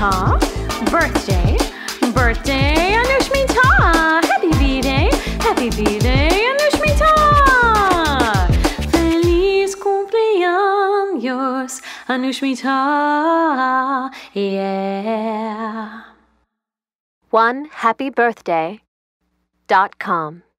Anushmita. Birthday, birthday, Anushmita. Happy B-Day, happy B-Day, Anushmita. Feliz cumpleaños, Anushmita. Yeah. OneHappyBirthday.com